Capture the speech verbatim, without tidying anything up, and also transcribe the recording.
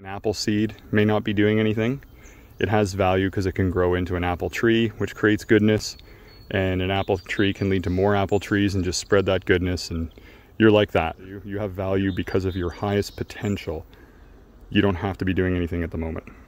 An apple seed may not be doing anything. It has value because it can grow into an apple tree, which creates goodness, and an apple tree can lead to more apple trees and just spread that goodness, and you're like that. You, you have value because of your highest potential. You don't have to be doing anything at the moment.